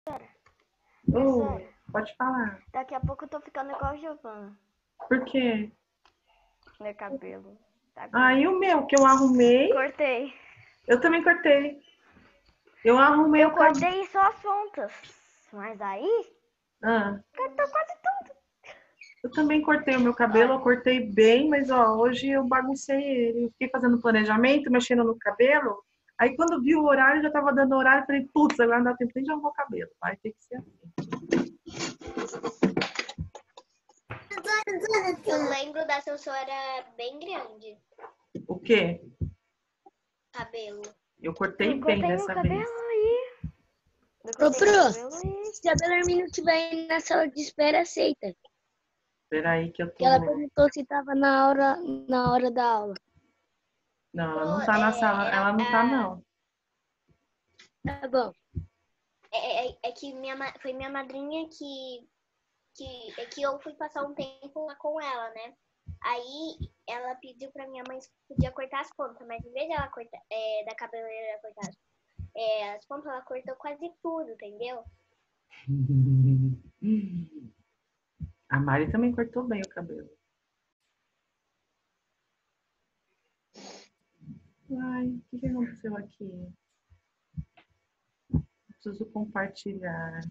Professora, Pode falar. daqui a pouco eu tô ficando igual a Giovana. Por quê? Meu cabelo. Tá E o meu, que eu arrumei, Cortei. eu também cortei. Eu arrumei Eu o cabelo. cortei só as pontas. Mas aí, cortou quase tudo. Eu também cortei o meu cabelo, eu cortei bem, mas hoje eu baguncei ele. Eu fiquei fazendo planejamento, mexendo no cabelo. Aí quando vi o horário, já tava dando horário, falei, putz, agora não dá tempo nem de arrumar o cabelo. Vai ter que ser assim. Eu lembro da sua era bem grande. O quê? Cabelo. Eu cortei bem dessa vez. Ô, Pro, se a Belarmina estiver aí na sala de espera, aceita. Peraí que eu tô... Ela perguntou se tava na hora da aula. Não, ela não tá na sala, ela não tá não. Tá bom. É que foi minha madrinha que eu fui passar um tempo lá com ela, né? Aí ela pediu pra minha mãe se podia cortar as pontas, mas em vez de ela cortar, da cabeleira cortar as pontas, ela cortou quase tudo, entendeu? A Mari também cortou bem o cabelo. Ai, o que aconteceu aqui? Preciso compartilhar.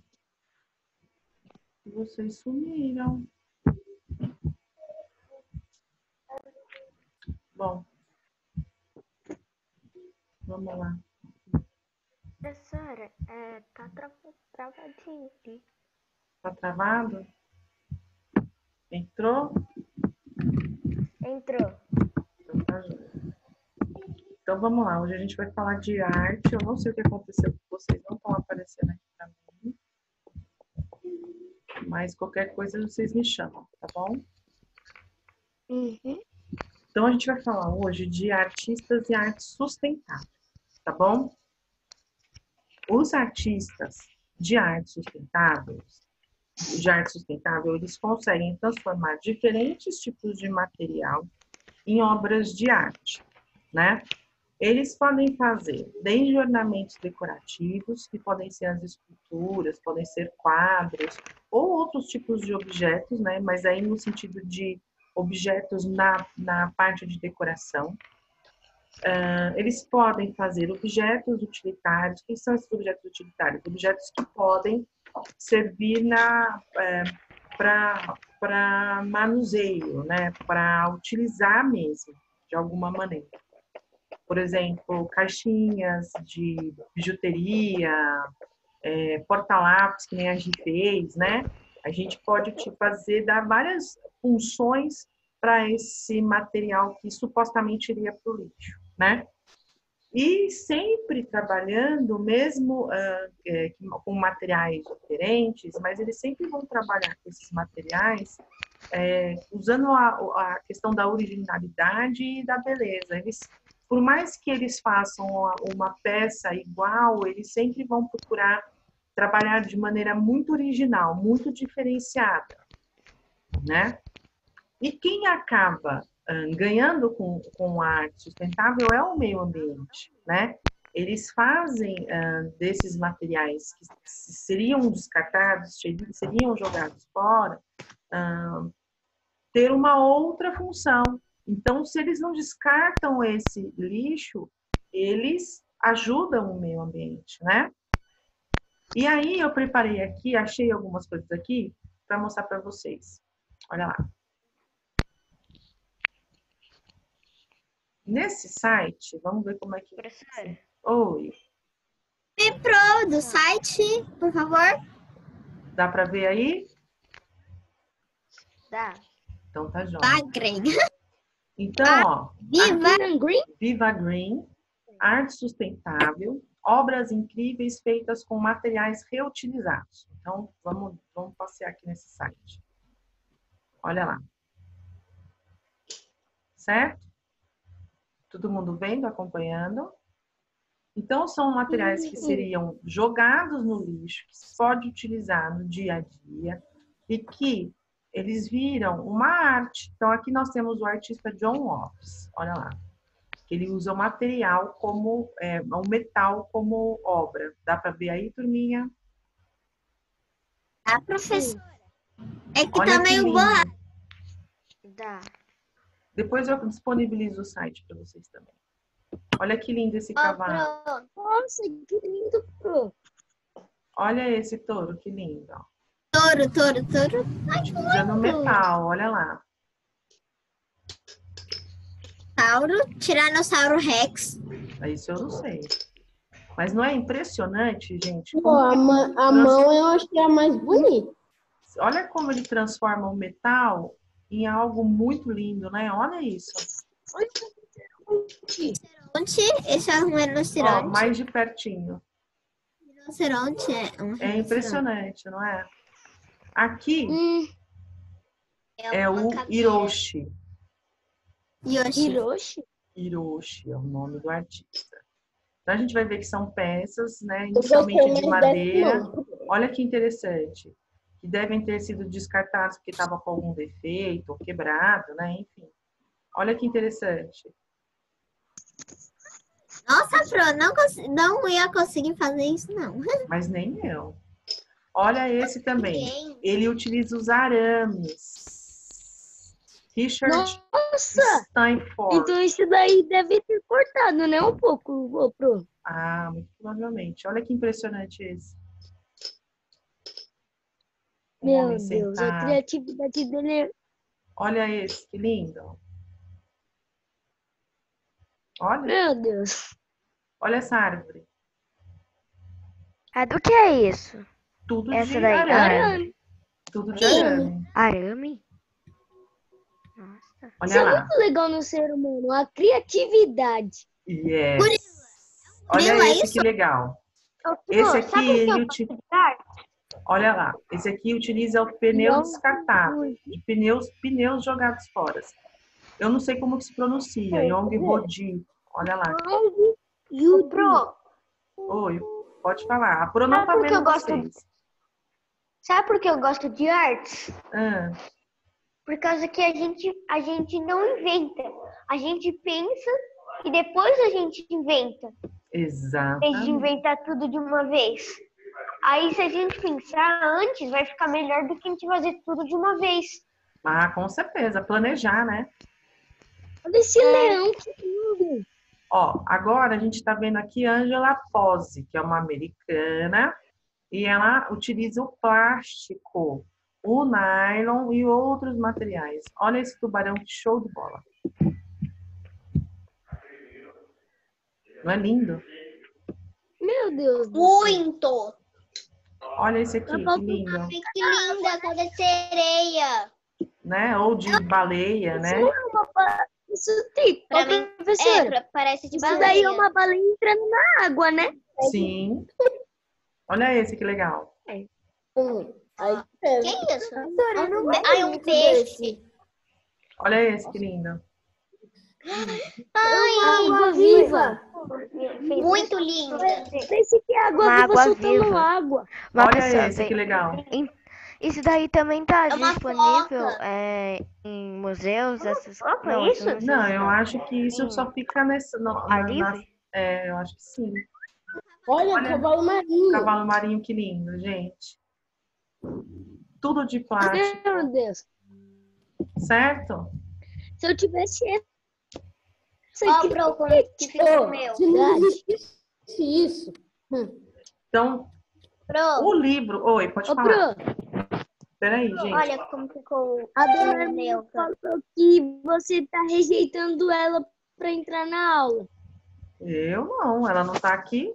Vocês sumiram. Bom, vamos lá. Professora, tá travadinho aqui. Tá travado? Entrou? Entrou. Então tá joia. Então vamos lá, hoje a gente vai falar de arte. Eu não sei o que aconteceu, vocês não estão aparecendo aqui pra mim. Mas qualquer coisa vocês me chamam, tá bom? Uhum. Então a gente vai falar hoje de artistas e arte sustentável, tá bom? Os artistas de arte sustentável, eles conseguem transformar diferentes tipos de material em obras de arte, né? Eles podem fazer desde ornamentos decorativos, que podem ser as esculturas, podem ser quadros, ou outros tipos de objetos, né? Mas aí no sentido de objetos na parte de decoração. Eles podem fazer objetos utilitários. O que são esses objetos utilitários? Objetos que podem servir para manuseio, né? Para utilizar mesmo, de alguma maneira. Por exemplo, caixinhas de bijuteria, porta-lápis, que nem a gente fez, né? A gente pode dar várias funções para esse material que supostamente iria para o lixo, né? E sempre trabalhando, mesmo com materiais diferentes, mas eles sempre vão trabalhar com esses materiais usando a questão da originalidade e da beleza. Por mais que eles façam uma peça igual, eles sempre vão procurar trabalhar de maneira muito original, muito diferenciada, né? E quem acaba ganhando com a arte sustentável é o meio ambiente, né? Eles fazem desses materiais que seriam descartados, seriam jogados fora, ter uma outra função. Então, se eles não descartam esse lixo, eles ajudam o meio ambiente, né? E aí eu preparei aqui, achei algumas coisas aqui para mostrar para vocês. Olha lá. Nesse site, vamos ver como é que... Professora? Oi. Pro, do site, por favor. Dá para ver aí? Dá. Então tá jóia. Bagre. Então, ó. Viva Green, arte sustentável, obras incríveis feitas com materiais reutilizados. Então, vamos passear aqui nesse site. Olha lá. Certo? Todo mundo vendo, acompanhando? Então, são materiais que seriam jogados no lixo, que se pode utilizar no dia a dia e que eles viram uma arte. Então, aqui nós temos o artista John Lopes. Olha lá. Ele usa o material como, o metal como obra. Dá para ver aí, turminha? A professora. É que Olha tá que meio lindo. borrado. Dá. Depois eu disponibilizo o site para vocês também. Olha que lindo esse Ó, cavalo. pronto. Nossa, que lindo, Pro. Olha esse touro, que lindo. Ó. Touro. Ai, que Utilizando metal, olha lá. Tiranossauro Rex. Isso eu não sei. Mas não é impressionante, gente? Pô, Como a mão eu acho que é a mais bonita. Olha como ele transforma o metal em algo muito lindo, né? Olha isso. Rinoceronte. Esse é um Ó, rinoceronte. mais de pertinho. Rinoceronte é um É rinoceronte. impressionante, não é? Aqui é uma o caveira. Hiroshi. Yoshi. Hiroshi é o nome do artista. Então a gente vai ver que são peças, né, Eu gostei inicialmente de mais dessa madeira. mão. Olha que interessante. Que devem ter sido descartados porque estava com algum defeito, ou quebrado, né? Enfim. Olha que interessante. Nossa, Pro, não ia conseguir fazer isso, não. Mas nem eu. Olha esse também. Ninguém. Ele utiliza os arames. Richard Nossa! Steinfort. Então isso daí deve ter cortado, né? Um pouco, ô, Pro. Ah, muito provavelmente. Olha que impressionante esse. Um Meu homem Deus, a sentado. criatividade dele é... Olha esse, que lindo. Olha, Meu Deus. olha essa árvore. Ah, do que é isso? Tudo Essa de daí, arame. Arame. Tudo de arame. Arame? Nossa. Isso Olha é lá. muito legal no ser humano, a criatividade. Yes. Olha Grilo, é esse isso? que legal. Esse aqui, olha lá. Esse aqui utiliza o pneu Não. descartável. De pneus jogados fora. Eu não sei como que se pronuncia. Yong Rodi. Olha lá. Pro, Oi, pode falar. A Pro não Sabe tá por que vendo eu gosto? vocês. sabe por que eu gosto de artes? Ah, Por causa que a gente não inventa. A gente pensa e depois a gente inventa. Em vez de exatamente. inventar tudo de uma vez. Aí se a gente pensar antes, vai ficar melhor do que a gente fazer tudo de uma vez. Ah, com certeza. Planejar, né? Olha esse leão, que lindo. Ó, agora a gente está vendo aqui Angela Pose, que é uma americana, e ela utiliza o plástico, o nylon e outros materiais. Olha esse tubarão, que show de bola. Não é lindo? Meu Deus do céu. Muito. Olha esse aqui, que lindo. Ai, que linda, cada sereia. Né? Ou de baleia, né? Isso tem, Pra ô, mim, professora. parece de Isso baleia. daí é uma baleia entrando na água, né? Sim. Olha esse, que legal. Aí, Que isso? Eu não Ai, um peixe. Olha esse, que lindo. Água viva. Muito linda. Parece que é água Uma viva água soltando viva. água. Uma Olha pessoa esse, vem- que legal. Isso daí também tá É uma disponível foca. em museus, essas Foca, não, isso? esses museus Não, eu acho que isso só fica nessa... Ar livre? Eu acho que sim. olha, Olha. cavalo marinho. Cavalo marinho, que lindo, gente. Tudo de plástico, Meu Deus. certo? Se eu tivesse essa Ó, aqui, Pro, como que ficou o meu. Se não existisse isso. Então, Pro, o livro... Oi, pode ô, falar. Pro, Peraí, gente. olha como ficou a o dona meu. falou que você tá rejeitando ela pra entrar na aula. Eu não, ela não tá aqui.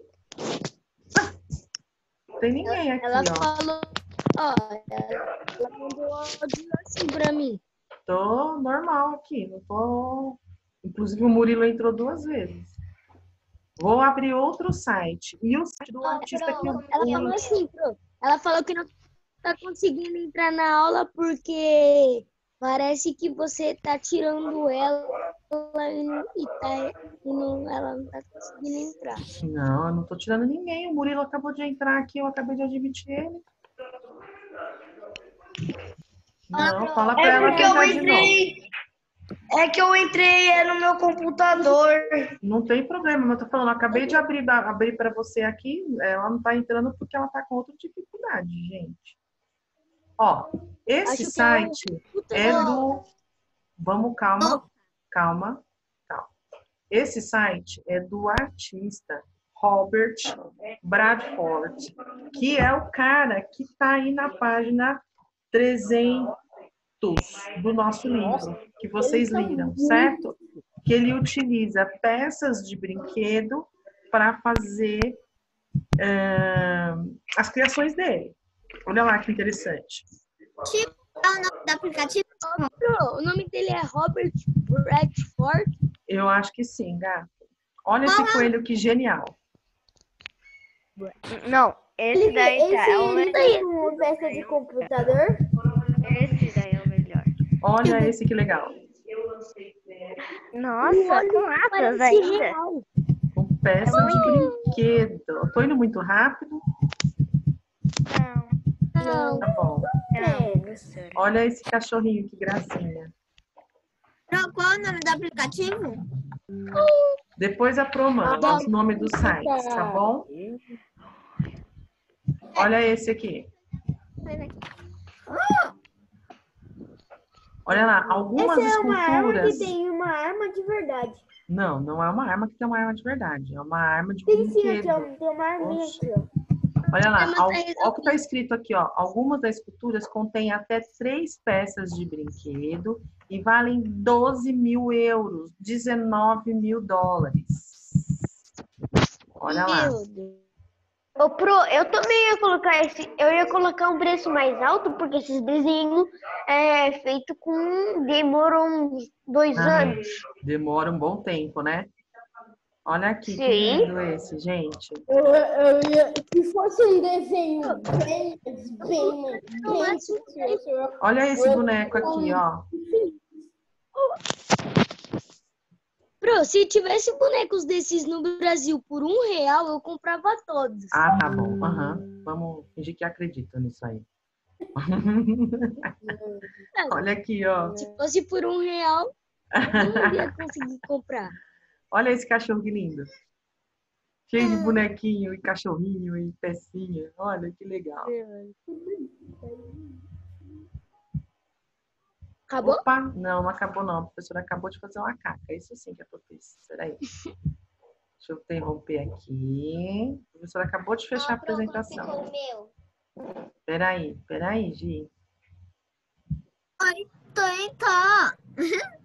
Não tem ninguém aqui, Ela ó. falou, ela mandou áudio assim pra mim. Tô normal aqui, não tô... Inclusive o Murilo entrou 2 vezes. Vou abrir outro site. E o site do artista que Ela falou assim, Pro, ela falou que não tá conseguindo entrar na aula porque parece que você tá tirando ela ela não tá conseguindo entrar. Não, eu não tô tirando ninguém. O Murilo acabou de entrar aqui, eu acabei de admitir ele. Não, fala pra ela porque eu tentar de novo. entrei. É que eu entrei no meu computador. Não tem problema, mas eu tô falando, eu acabei de abrir para você aqui, ela não tá entrando porque ela tá com outra dificuldade, gente. Ó, esse Acho que é um site puta é da- do... Vamos, calma. Esse site é do artista Robert Bradford, que é o cara que está aí na página 300 do nosso livro, que vocês leram, certo? Que ele utiliza peças de brinquedo para fazer as criações dele. Olha lá que interessante. É o nome do aplicativo? Pro, o nome dele é Robert Bradford. Eu acho que sim, gato. Olha esse coelho que genial. Não, esse daí tá. É o Ele melhor. tem uma peça de computador? Esse daí é o melhor. Olha esse que legal. Nossa, com atas Parece ainda. real. Com peça de brinquedo. Eu tô indo muito rápido? Não, Tá bom. não, professora. Olha esse cachorrinho, que gracinha. Qual é o nome do aplicativo? Depois a Pro manda os nomes dos sites, tá bom? Olha esse aqui. Olha lá, algumas Essa é uma arma que esculturas... tem uma arma de verdade. Não, não é uma arma que tem uma arma de verdade. É uma arma de Tem sim, aqui, brinquedo. ó. Tem uma arminha Oxe. aqui, ó. Olha lá, Mas tá olha o que está escrito aqui, ó. Algumas das esculturas contêm até 3 peças de brinquedo e valem 12 mil euros, 19 mil dólares. Olha lá. Meu Deus. Ô, Pro, eu também ia colocar eu ia colocar um preço mais alto, porque esses desenhos é feito demoram uns 2 Ah, anos. demora um bom tempo, né? Olha aqui, que Sim. lindo esse, gente. Se fosse um desenho bem Olha esse boneco aqui, ó. Pro, se tivesse bonecos desses no Brasil por R$ 1, eu comprava todos. Ah, tá bom. Aham. Vamos fingir que acredita nisso aí. Olha aqui, ó. Se fosse por R$ 1, eu não ia conseguir comprar. Olha esse cachorro que lindo. Cheio de bonequinho e cachorrinho e pecinha. Olha que legal. Acabou? Opa, não acabou não. A professora acabou de fazer uma caca. Isso sim que é professora. Peraí. Deixa eu interromper aqui. A professora acabou de fechar a apresentação. Ficou o meu. Peraí, Gi. Oi, tô.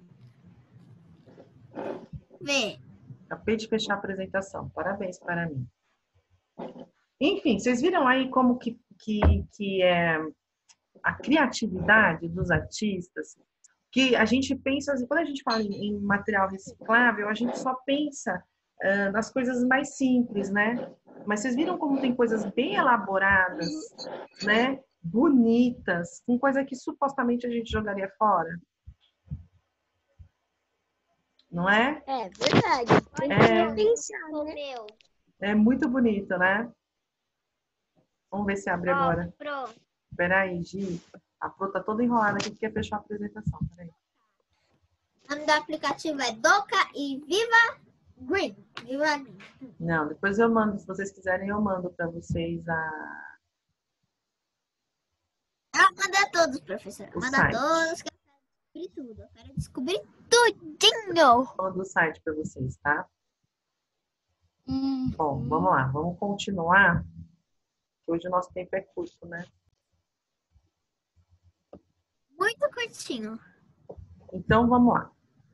Vê. Acabei de fechar a apresentação. Parabéns para mim. Enfim, vocês viram aí como que é a criatividade dos artistas? Que a gente pensa, quando a gente fala em material reciclável, a gente só pensa nas coisas mais simples, né? Mas vocês viram como tem coisas bem elaboradas, né? Bonitas, com coisa que supostamente a gente jogaria fora? Não é? É verdade. Tem que pensar, Ficou o né? meu. É muito bonito, né? Vamos ver se abre agora. Pro. Peraí, Gi. A Pro tá toda enrolada aqui que quer fechar a apresentação. Peraí. O nome do aplicativo é Doca e Viva Green. Viva Green. Não, depois eu mando. Se vocês quiserem, eu mando para vocês Ela manda todos, professora. O Manda site. todos. Que eu quero descobrir tudo. Eu quero descobrir tudinho. do site para vocês, tá? Bom, vamos lá. Vamos continuar. Hoje o nosso tempo é curto, né? Muito curtinho. Então, vamos lá.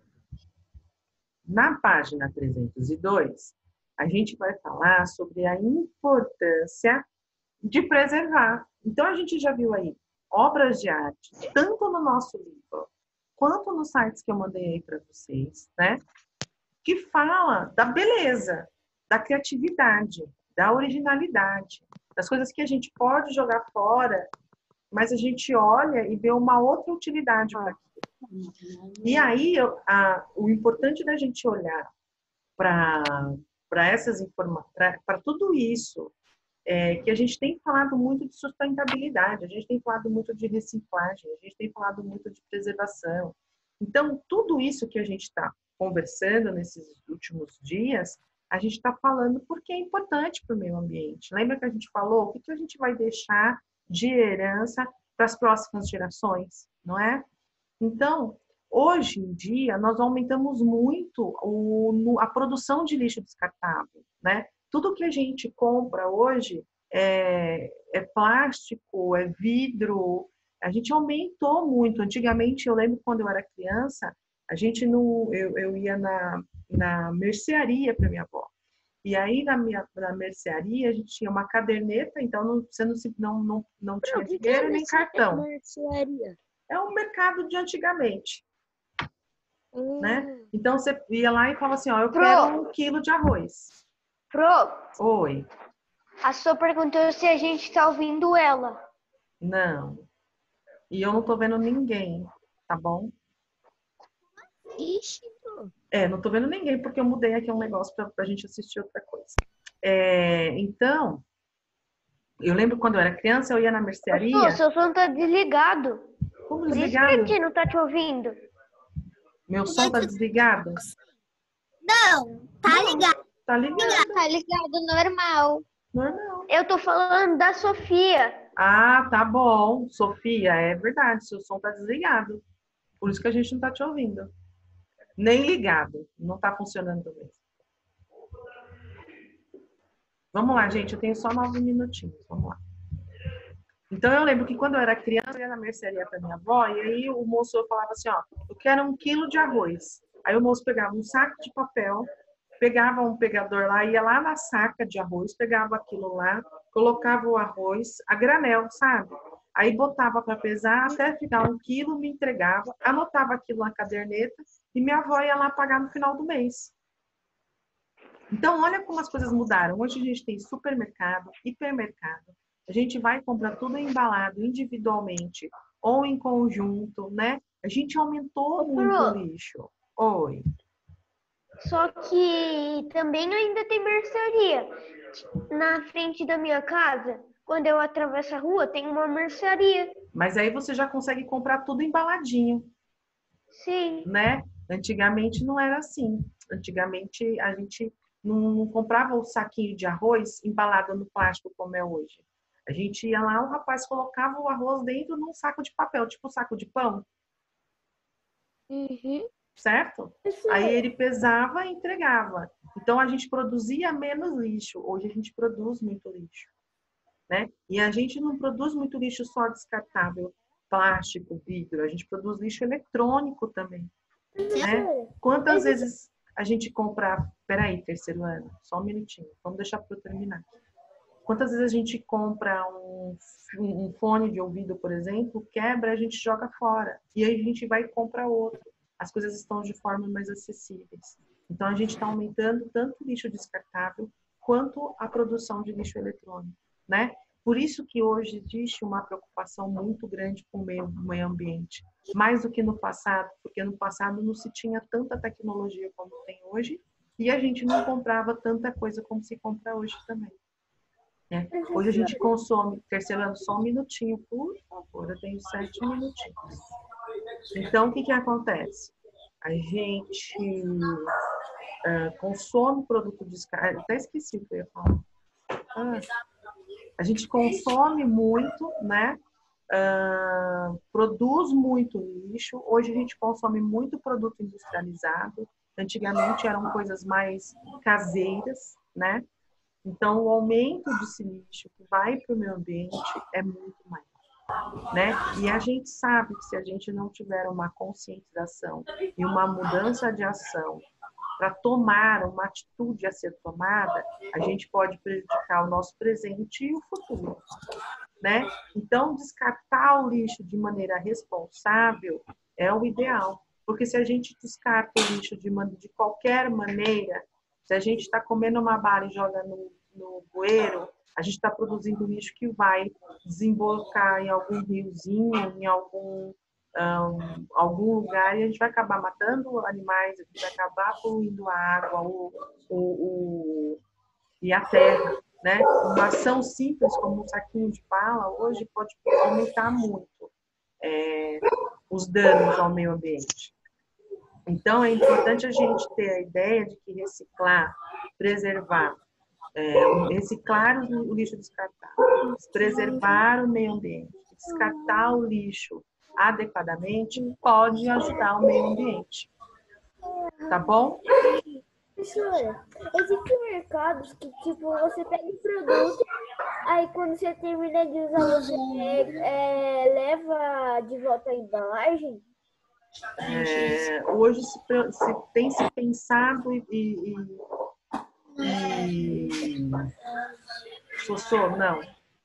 Na página 302, a gente vai falar sobre a importância de preservar. Então, a gente já viu aí obras de arte, tanto no nosso livro, quanto nos sites que eu mandei aí para vocês, né? Que fala da beleza, da criatividade, da originalidade, das coisas que a gente pode jogar fora, mas a gente olha e vê uma outra utilidade para aquilo. E aí, o importante da gente olhar para essas informações, para tudo isso, que a gente tem falado muito de sustentabilidade, a gente tem falado muito de reciclagem, a gente tem falado muito de preservação. Então, tudo isso que a gente está conversando nesses últimos dias, a gente está falando porque é importante para o meio ambiente. Lembra que a gente falou o que a gente vai deixar de herança para as próximas gerações, não é? Então, hoje em dia, nós aumentamos muito a produção de lixo descartável, né? Tudo que a gente compra hoje é plástico, é vidro. A gente aumentou muito. Antigamente, eu lembro quando eu era criança, eu ia na mercearia para minha avó. E aí, na mercearia, a gente tinha uma caderneta, então você não tinha O que dinheiro é nem cartão. mercearia? É um mercado de antigamente, né? Hum. Então, você ia lá e falava assim, ó, eu Pro. quero 1 quilo de arroz. Pro, Oi. a sua perguntou se a gente tá ouvindo ela. Não. E eu não tô vendo ninguém, tá bom? Ixi, Não tô vendo ninguém, porque eu mudei aqui um negócio pra gente assistir outra coisa. Então, eu lembro quando eu era criança, eu ia na Pro, mercearia. seu som tá desligado. Como Por isso que a desligado? gente não tá te ouvindo. Meu som tá desligado? Não, tá ligado. Tá ligado, Tá ligado normal. normal. Eu tô falando da Sofia. Ah, tá bom. Sofia, é verdade, seu som tá desligado. Por isso que a gente não tá te ouvindo. Nem ligado. Não tá funcionando também. Vamos lá, gente. Eu tenho só 9 minutinhos. Vamos lá. Então, eu lembro que quando eu era criança, eu ia na mercearia para minha avó, e aí o moço falava assim, ó, eu quero 1 quilo de arroz. Aí o moço pegava um saco de papel, pegava um pegador lá, ia lá na saca de arroz, pegava aquilo lá, colocava o arroz a granel, sabe? Aí botava para pesar até ficar 1 quilo, me entregava, anotava aquilo na caderneta e minha avó ia lá pagar no final do mês. Então, olha como as coisas mudaram. Hoje a gente tem supermercado, hipermercado. A gente vai comprar tudo embalado individualmente ou em conjunto, né? A gente aumentou muito o lixo. Oi. Só que também ainda tem mercearia. Na frente da minha casa, quando eu atravesso a rua, tem uma mercearia. Mas aí você já consegue comprar tudo embaladinho, Sim. né? Antigamente não era assim. Antigamente a gente não comprava o saquinho de arroz embalado no plástico como é hoje. A gente ia lá, o rapaz colocava o arroz dentro num saco de papel, tipo saco de pão. Uhum. Certo? Aí ele pesava e entregava. Então a gente produzia menos lixo. Hoje a gente produz muito lixo, né? E a gente não produz muito lixo só descartável, plástico, vidro. A gente produz lixo eletrônico também, né? Quantas vezes a gente compra... Peraí, terceiro ano, só um minutinho. Vamos deixar para eu terminar. Quantas vezes a gente compra um fone de ouvido, por exemplo, quebra, a gente joga fora. E aí a gente vai e compra outro. As coisas estão de forma mais acessíveis. Então, a gente está aumentando tanto o lixo descartável quanto a produção de lixo eletrônico, né? Por isso que hoje existe uma preocupação muito grande com o meio ambiente. Mais do que no passado, porque no passado não se tinha tanta tecnologia como tem hoje e a gente não comprava tanta coisa como se compra hoje também. Né? Hoje a gente consome, terceiro ano, só um minutinho, por favor, eu tenho 7 minutinhos. Então, o que acontece? A gente consome produto descartável, até esqueci o que eu ia falar. A gente consome muito, né? Produz muito lixo. Hoje a gente consome muito produto industrializado. Antigamente eram coisas mais caseiras, né? Então, o aumento desse lixo que vai para o meio ambiente é muito maior, né? E a gente sabe que se a gente não tiver uma conscientização e uma mudança de ação para tomar uma atitude a ser tomada, a gente pode prejudicar o nosso presente e o futuro, né? Então, descartar o lixo de maneira responsável é o ideal, porque se a gente descarta o lixo de qualquer maneira, se a gente está comendo uma bala e joga no bueiro, a gente está produzindo lixo que vai desembocar em algum riozinho, em algum lugar, e a gente vai acabar matando animais, a gente vai acabar poluindo a água e a terra, né? Uma ação simples como um saquinho de bala hoje pode aumentar muito os danos ao meio ambiente. Então, é importante a gente ter a ideia de que reciclar, preservar, reciclar o lixo descartável, preservar o meio ambiente, descartar o lixo adequadamente, pode ajudar o meio ambiente. Tá bom? Professora, existem mercados que, tipo, você pega o produto, aí quando você termina de usar, você leva de volta a embalagem? Hoje tem se pensado Sossô, não.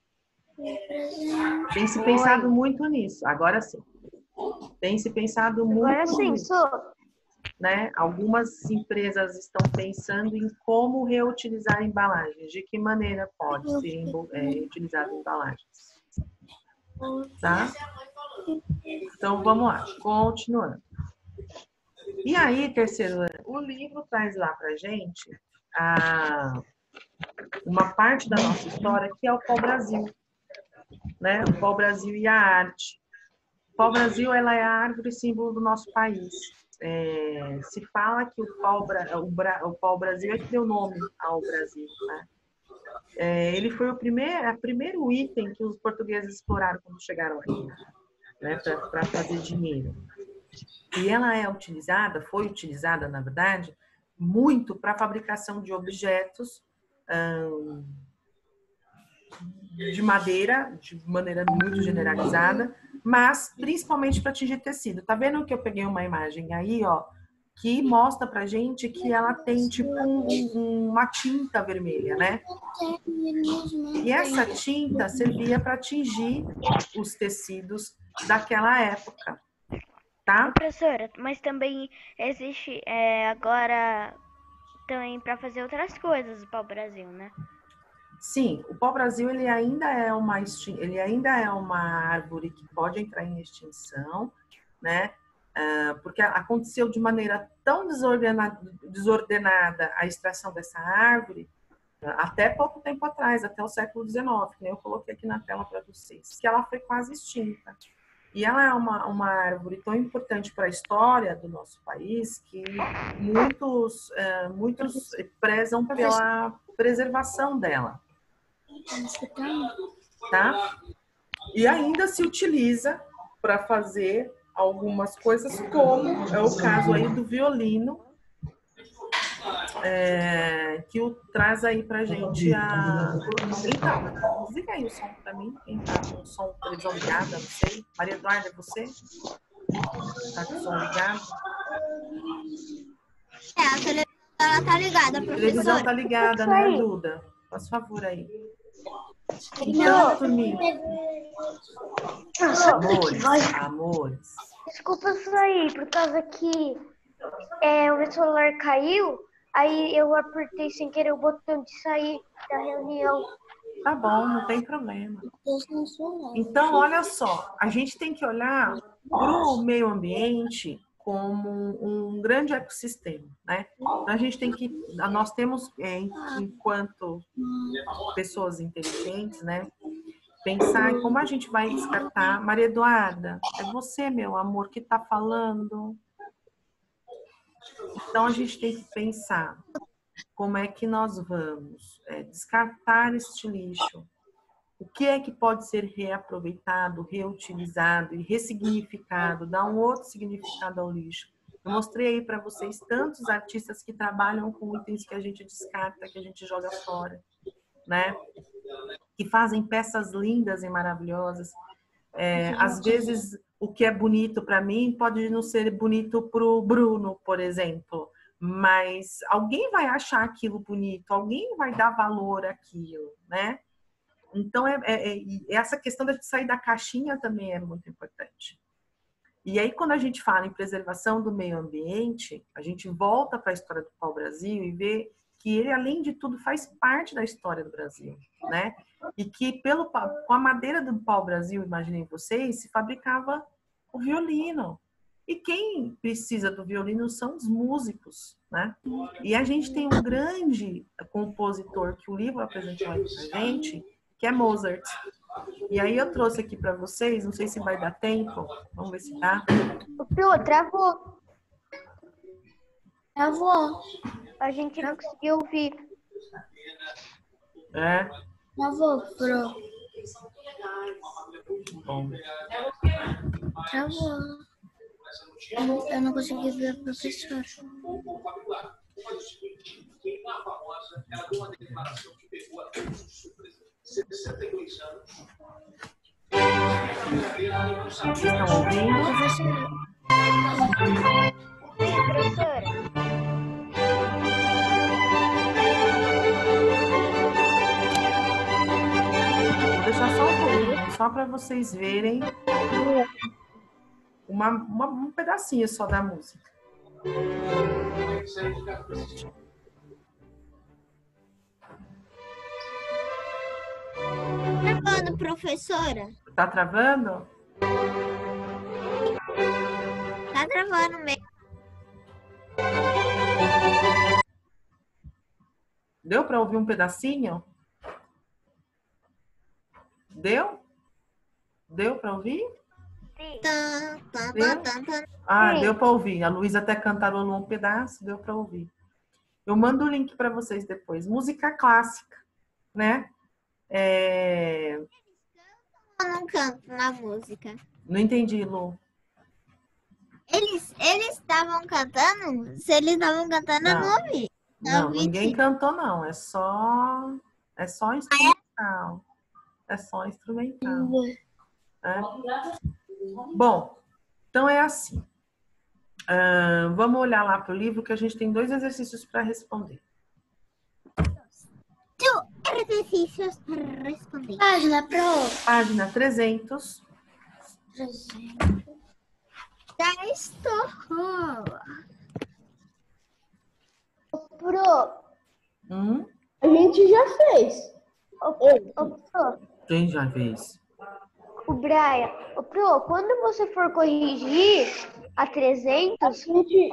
Tem se pensado muito nisso. Agora sim. Tem se pensado muito Agora sim, nisso. sou. Né? Algumas empresas estão pensando em como reutilizar embalagens. De que maneira pode ser utilizada embalagens. Tá? Então, vamos lá. Continuando. E aí, terceiro ano, o livro traz lá pra gente uma parte da nossa história que é o pau-brasil, né? O pau-brasil e a arte. O pau-brasil, ela é a árvore símbolo do nosso país. Se fala que o pau-brasil é que deu nome ao Brasil, né? Ele foi o primeiro item que os portugueses exploraram quando chegaram aqui, né? Para fazer dinheiro. E ela foi utilizada, na verdade, muito para a fabricação de objetos de madeira, de maneira muito generalizada, mas principalmente para tingir tecido. Tá vendo que eu peguei uma imagem aí, ó, que mostra pra gente que ela tem tipo uma tinta vermelha, né? E essa tinta servia para tingir os tecidos daquela época, tá? Professora, mas também existe agora também para fazer outras coisas o pau-brasil, né? Sim, o pau-brasil ele ainda é uma árvore que pode entrar em extinção, né? Porque aconteceu de maneira tão desordenada a extração dessa árvore, até pouco tempo atrás, até o século XIX, que eu coloquei aqui na tela para vocês, que ela foi quase extinta. E ela é uma árvore tão importante para a história do nosso país que muitos prezam pela preservação dela. Tá? E ainda se utiliza para fazer algumas coisas, como é o caso aí do violino, que traz aí pra gente Então, desliga aí o som para mim, quem tá com o som televisão ligada, não sei. Maria Eduarda, é você? Tá com o som ligado? A televisão ela tá ligada, A televisão professora. tá ligada, né, Duda? Faz favor aí. Então, turminha. Amores. Desculpa sair, por causa que o meu celular caiu, aí eu apertei sem querer o botão de sair da reunião. Tá bom, não tem problema. Então, olha só, a gente tem que olhar para o meio ambiente como um grande ecossistema, né? Então, nós temos, enquanto pessoas inteligentes, né? Pensar em como a gente vai descartar. Maria Eduarda, é você, meu amor, que está falando. Então, a gente tem que pensar como é que nós vamos descartar este lixo. O que é que pode ser reaproveitado, reutilizado e ressignificado, dar um outro significado ao lixo. Eu mostrei aí para vocês tantos artistas que trabalham com itens que a gente descarta, que a gente joga fora, né? Que fazem peças lindas e maravilhosas. Às vezes, o que é bonito para mim pode não ser bonito para o Bruno, por exemplo. Mas alguém vai achar aquilo bonito, alguém vai dar valor àquilo, né? Então, essa questão de sair da caixinha também é muito importante. E aí, quando a gente fala em preservação do meio ambiente, a gente volta para a história do pau-brasil e vê que ele, além de tudo, faz parte da história do Brasil, né? E que com a madeira do pau-brasil, imaginem vocês, se fabricava o violino. E quem precisa do violino são os músicos, né? E a gente tem um grande compositor que o livro apresentou aí pra gente, que é Mozart. E aí eu trouxe aqui para vocês, não sei se vai dar tempo, vamos ver se dá. O Pio, travou. Travou. A gente não conseguiu ouvir. Travou, Pro. Bom, Travou. Eu não consegui ver a professora. vocês estão ouvindo? Professora. Sim, professora. Vou deixar só um pouquinho, só para vocês verem um pedacinho só da música. Travando, professora. Tá travando? Tá travando mesmo. Deu para ouvir um pedacinho? Deu? Deu para ouvir? Ah, deu para ouvir. A Luísa até cantarolou um pedaço, deu para ouvir. Eu mando o link para vocês depois. Música clássica, né? Eu não canto na música. Não entendi, Lu. Eles estavam cantando? Se eles estavam cantando, eu não ouvi. Não, ninguém cantou, não. É só instrumental. É só instrumental. É. Bom, então é assim. Vamos olhar lá para o livro que a gente tem 2 exercícios para responder. Exercícios para responder. Página pro. Página 300. Já estou. Pro, A gente já fez. pro, Quem já fez? o Brian. Pro, quando você for corrigir a 300,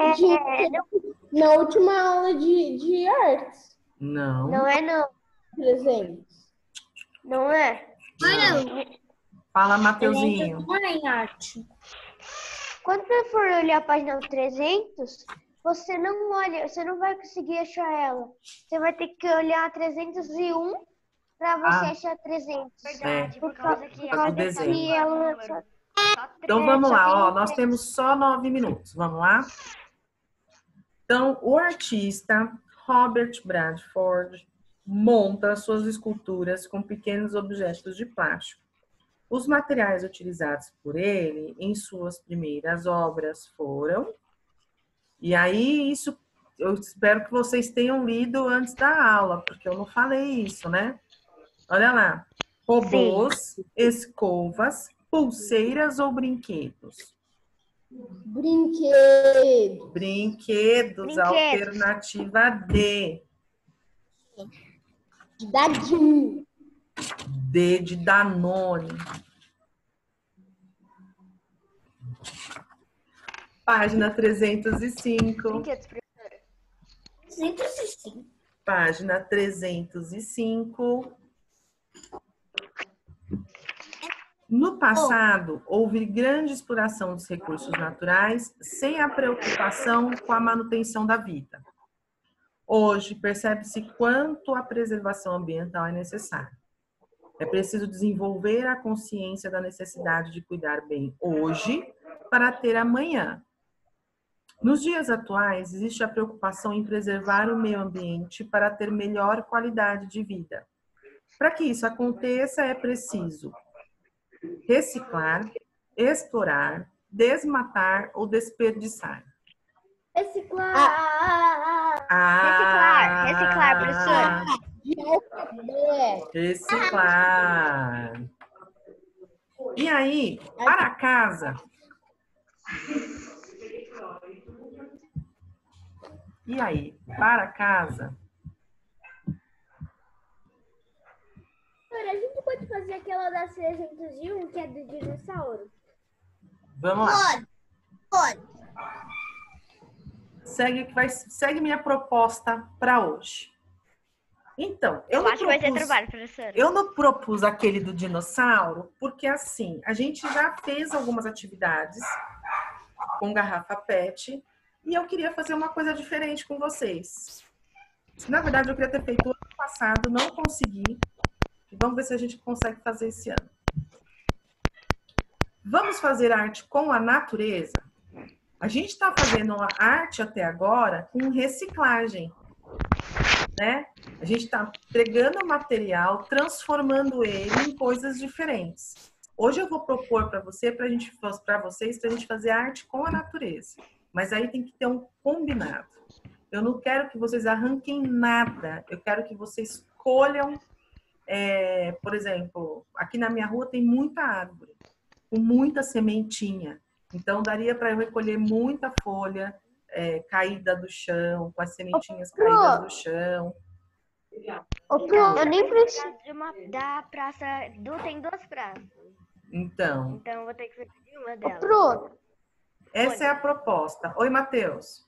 Na última aula de artes. Não. não é não. 300. Não é? Fala, Mateuzinho. Não é em arte. Quando você for olhar a página 300, você não vai conseguir achar ela. Você vai ter que olhar a 301 para você achar 300. Verdade, por causa que do desenho. que ela só- Então vamos só lá, tem ó. um Nós temos só 9 minutos. Vamos lá? Então, o artista Robert Bradford monta suas esculturas com pequenos objetos de plástico. Os materiais utilizados por ele em suas primeiras obras foram... E aí, isso eu espero que vocês tenham lido antes da aula, porque eu não falei isso, né? Olha lá. Robôs, escovas, pulseiras ou brinquedos? Brinquedo. Brinquedos, alternativa D. Dadinho. D de Danone. Página 305. Brinquedos, professora. 105. Página 305. No passado, houve grande exploração dos recursos naturais sem a preocupação com a manutenção da vida. Hoje, percebe-se quanto a preservação ambiental é necessária. É preciso desenvolver a consciência da necessidade de cuidar bem hoje para ter amanhã. Nos dias atuais, existe a preocupação em preservar o meio ambiente para ter melhor qualidade de vida. Para que isso aconteça, é preciso reciclar, explorar, desmatar ou desperdiçar. Reciclar. Reciclar, professora. Reciclar. E aí, para casa. E aí, para casa. A gente pode fazer aquela da 301, que é do dinossauro? Vamos lá. Pode. Segue minha proposta para hoje. Então, Eu acho que vai ter trabalho, professora. eu não propus aquele do dinossauro, porque assim, a gente já fez algumas atividades com garrafa PET e eu queria fazer uma coisa diferente com vocês. Na verdade, eu queria ter feito ano passado, não consegui. E vamos ver se a gente consegue fazer esse ano. Vamos fazer arte com a natureza? A gente está fazendo a arte até agora com reciclagem, né? A gente está pegando o material, transformando ele em coisas diferentes. Hoje eu vou propor para vocês para a gente fazer arte com a natureza. Mas aí tem que ter um combinado. Eu não quero que vocês arranquem nada. Eu quero que vocês escolham, por exemplo, aqui na minha rua tem muita árvore, com muita sementinha. Então daria para eu recolher muita folha caída do chão, com as sementinhas caídas do chão. Eu nem preciso. Da praça. Tem 2 praças. Então eu vou ter que fazer de uma delas. Pro, essa é a proposta. Oi, Matheus.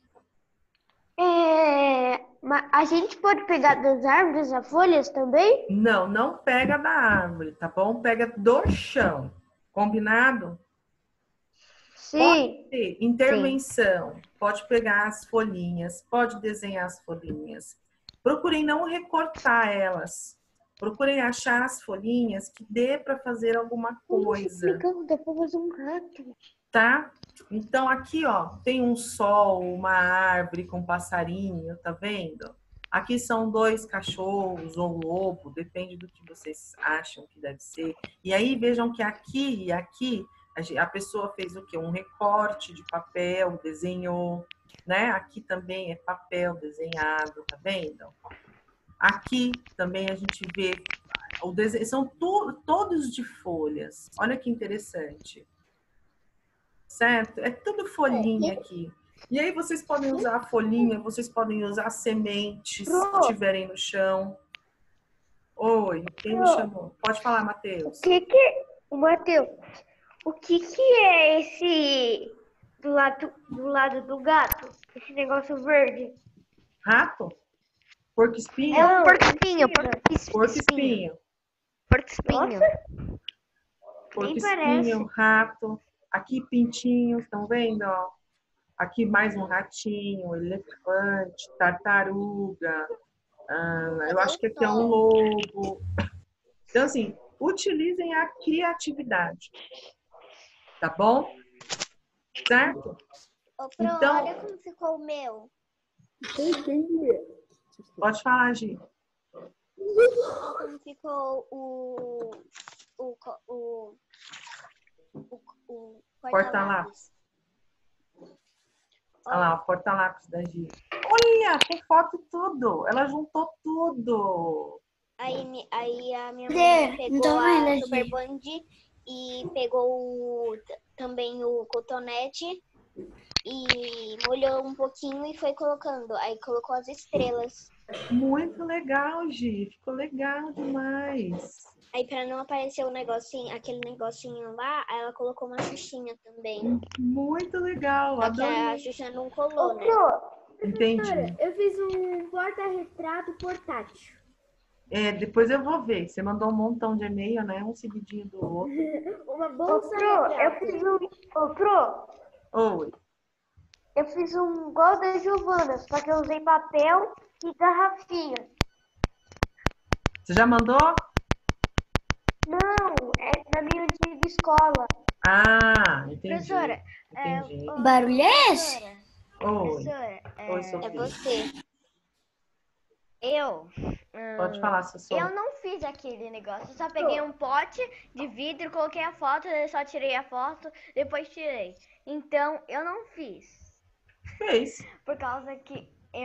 a gente pode pegar das árvores as folhas também? Não, não pega da árvore, tá bom? Pega do chão. Combinado? Sim. Pode ter intervenção, pode pegar as folhinhas, pode desenhar as folhinhas. Procurem não recortar elas. Procurem achar as folhinhas que dê para fazer alguma coisa. Dá pra fazer um rato. Tá? Então aqui, ó, tem um sol, uma árvore com passarinho, tá vendo? Aqui são 2 cachorros ou um lobo, depende do que vocês acham que deve ser. E aí vejam que aqui e aqui a pessoa fez o quê? Um recorte de papel, desenhou, né? Aqui também é papel desenhado, tá vendo? Aqui também a gente vê o desenho, são todos de folhas. Olha que interessante. Certo? É tudo folhinha aqui. E aí vocês podem usar a folhinha, vocês podem usar sementes que tiverem no chão. Oi, quem me chamou? Pode falar, Matheus. Matheus, o que é esse do lado do gato? Esse negócio verde? Rato? Porco-espinho? É um porco-espinho. Porco-espinho. Porco-espinho. Porco-espinho, rato. Aqui pintinhos, estão vendo? Ó? Aqui mais um ratinho, elefante, tartaruga. Eu acho que aqui é um lobo. Então, assim, utilizem a criatividade. Tá bom? Certo? Então, olha como ficou o meu. Pode falar, Gi. Como ficou o porta-lápis. Olha lá, o porta-lápis da Gi. Olha, com foto e tudo. Ela juntou tudo. Aí a minha mãe pegou a Super Band e pegou também o cotonete e molhou um pouquinho e foi colocando. Aí colocou as estrelas. Muito legal, Gi. Ficou legal demais. Aí pra não aparecer aquele negocinho lá, aí ela colocou uma xuxinha também. Muito legal. Só que a Xuxa não colou, né? Entendi. Cara, eu fiz um porta-retrato portátil. Depois eu vou ver. Você mandou um montão de e-mail, né? Um seguidinho do outro. Uma bolsa eu fiz Oi. Eu fiz um igual da Giovana, só que eu usei papel e garrafinha. Você já mandou? Não, é na minha antiga escola. Ah, entendi. Professora, entendi. Barulho é esse? Oi. Oi, É Sofia. você. Pode falar, Sossô. Eu não fiz aquele negócio. Eu só peguei um pote de vidro, coloquei a foto, só tirei a foto, depois tirei. Então, eu não fiz. Fez. Por causa que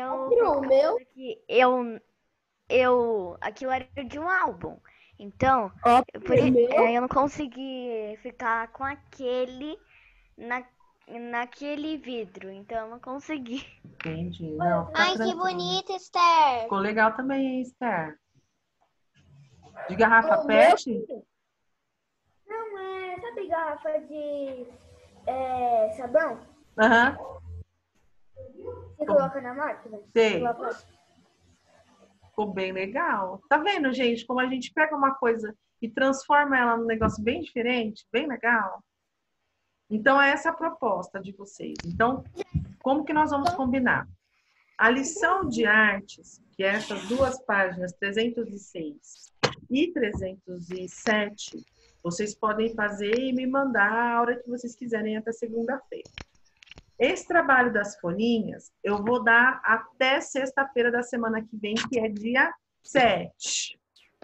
aquilo era de um álbum. Então, eu não consegui ficar com aquele naquele vidro. Então, eu não consegui. Entendi. Não, Ai, que tranquilo. bonita, Esther. Ficou legal também, hein, Esther? De garrafa PET? Não, sabe garrafa de sabão? Aham. Você coloca na máquina? Sei. Ficou bem legal. Tá vendo, gente? Como a gente pega uma coisa e transforma ela num negócio bem diferente, bem legal. Então, é essa a proposta de vocês. Então, como que nós vamos combinar? A lição de artes, que é essas 2 páginas, 306 e 307, vocês podem fazer e me mandar a hora que vocês quiserem até segunda-feira. Esse trabalho das folhinhas, eu vou dar até sexta-feira da semana que vem, que é dia 7.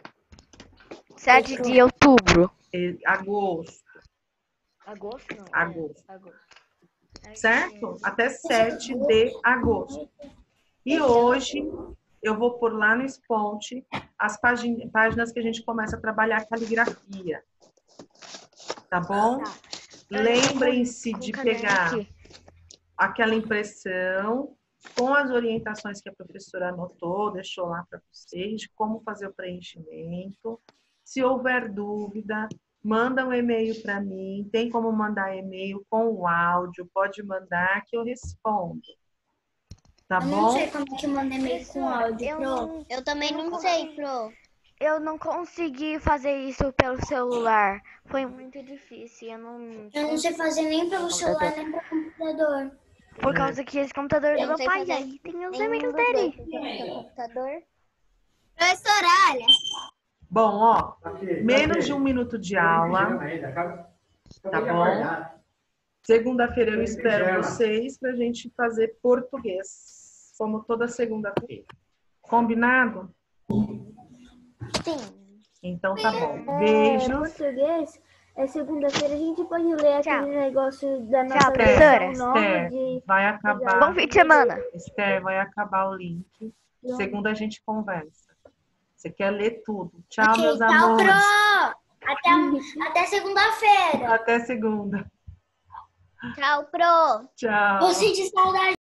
7 de outubro. Agosto. Agosto não? Agosto. Agosto. Certo? Até 7 de agosto. E hoje eu vou pôr lá no Sponte as páginas que a gente começa a trabalhar a caligrafia. Tá bom? Tá. Lembrem-se Com de caneta pegar aqui. aquela impressão com as orientações que a professora anotou, deixou lá para vocês, de como fazer o preenchimento. Se houver dúvida, manda um e-mail para mim. Tem como mandar e-mail com o áudio, pode mandar que eu respondo. Tá Eu não bom? sei como é que manda e-mail com áudio, Pro. Eu também não sei, Pro. Eu não consegui fazer isso pelo celular. Foi muito difícil. Eu não sei fazer nem pelo celular, nem pelo computador. Por causa que esse computador do Eu não meu sei pai fazer aí tem os nenhum amigos dos dois. dele. Tem o computador. Professora, olha. Bom, ó, menos de 1 minuto de aula, tá bom? Segunda-feira eu espero vocês pra gente fazer português, como toda segunda-feira. Combinado? Sim. Então tá bom. Beijos. Português, segunda-feira a gente pode ler Tchau. aquele negócio da nossa Tchau, professora. versão nova Esther, de... vai acabar. Bom fim de semana. Esther, vai acabar o link. Segunda a gente conversa. Você quer ler tudo. Tchau, meus Tchau, amores. Pro. Até segunda-feira. Até segunda. Tchau, Pro. Tchau. Vou sentir saudade.